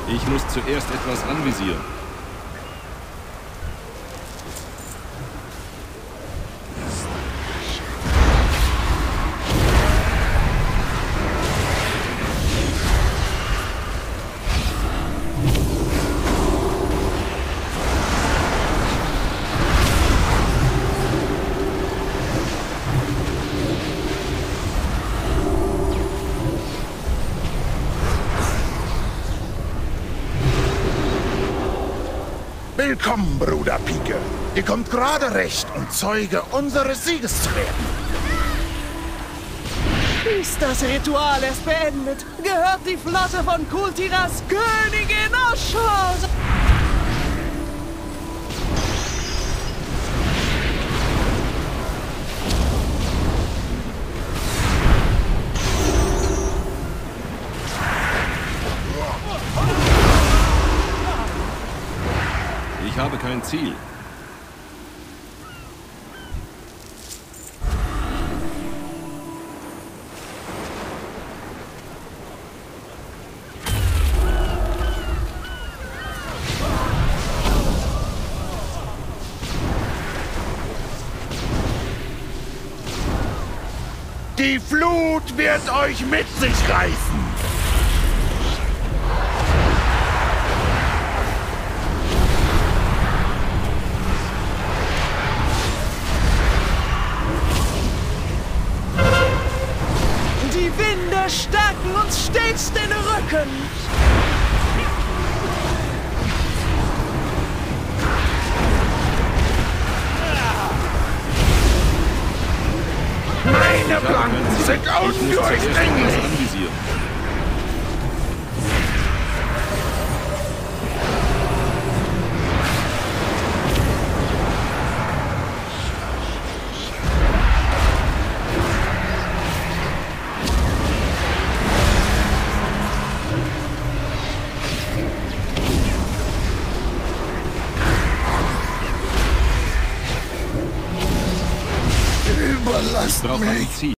Ich muss zuerst etwas anvisieren. Willkommen, Bruder Pike. Ihr kommt gerade recht, um Zeuge unseres Sieges zu werden. Ist das Ritual erst beendet, gehört die Flotte von Kultiras Königin Oshos. Ich habe kein Ziel. Die Flut wird euch mit sich reißen. Die Winde stärken uns stets den Rücken. Meine Planken sind Ich muss zuerst etwas undurchdringlich. anvisieren. Überlasst Ich brauche ein mich. Ziel.